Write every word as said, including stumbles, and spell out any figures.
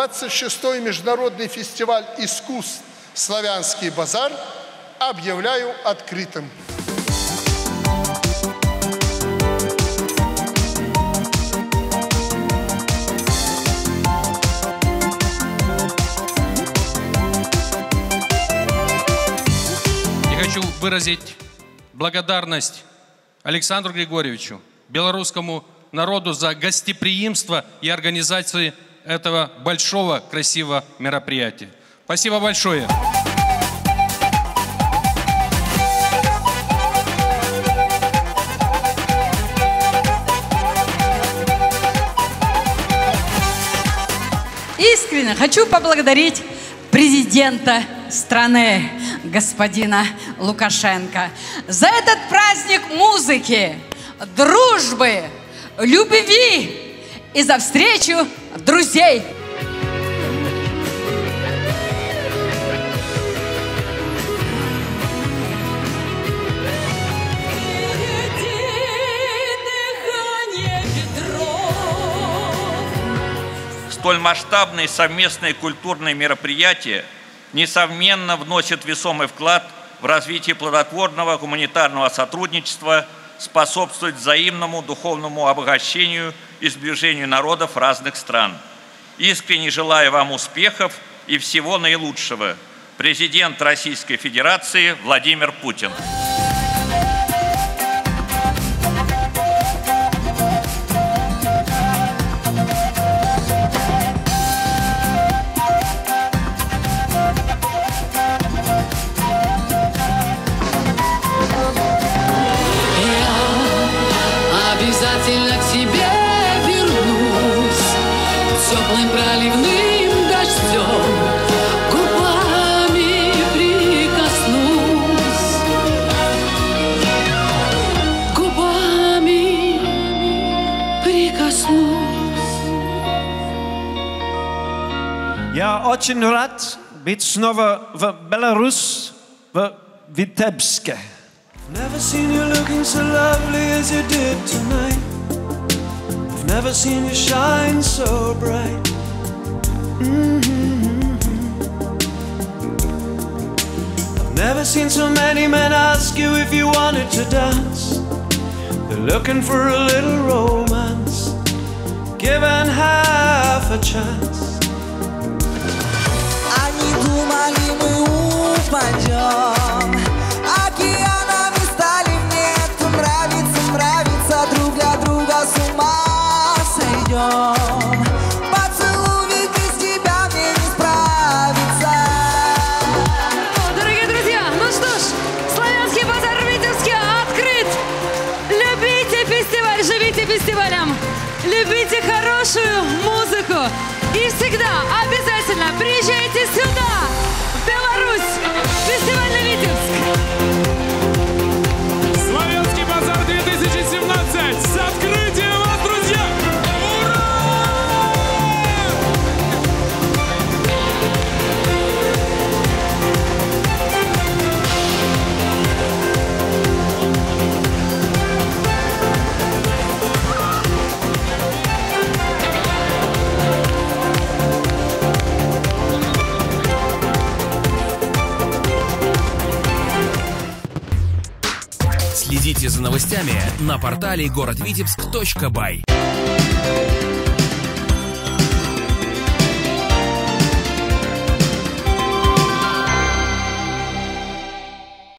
двадцать шестой международный фестиваль искусств «Славянский базар» объявляю открытым. Я хочу выразить благодарность Александру Григорьевичу, белорусскому народу за гостеприимство и организацию этого большого, красивого мероприятия. Спасибо большое. Искренне хочу поблагодарить президента страны, господина Лукашенко, за этот праздник музыки, дружбы, любви и за встречу друзей. Столь масштабные совместные культурные мероприятия несомненно вносят весомый вклад в развитие плодотворного гуманитарного сотрудничества, способствует взаимному духовному обогащению и сближению народов разных стран. Искренне желаю вам успехов и всего наилучшего. Президент Российской Федерации Владимир Путин. Обязательно к тебе вернусь теплым проливным дождем, губами прикоснусь, губами прикоснусь. Я очень рад быть снова в Беларуси, в Витебске. Never seen you looking so lovely as you did tonight. I've never seen you shine so bright. Mm-hmm. I've never seen so many men ask you if you wanted to dance. They're looking for a little romance, given half a chance. Они думали, мы упадем. С ума сойдем. Поцелуй, ведь без тебя мне не справиться. О, дорогие друзья, ну что ж, Славянский базар в Витебске открыт. Любите фестиваль, живите фестивалем, любите хорошую музыку. И всегда обязательно приезжайте сюда, в Беларусь, фестивальный Витебск. Славянский базар две тысячи семнадцать с открытием вас, друзья! Следите за новостями на портале город витебск точка бай.